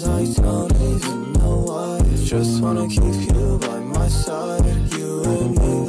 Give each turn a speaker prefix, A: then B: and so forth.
A: I don't even know why. Just wanna keep you by my side. You and me,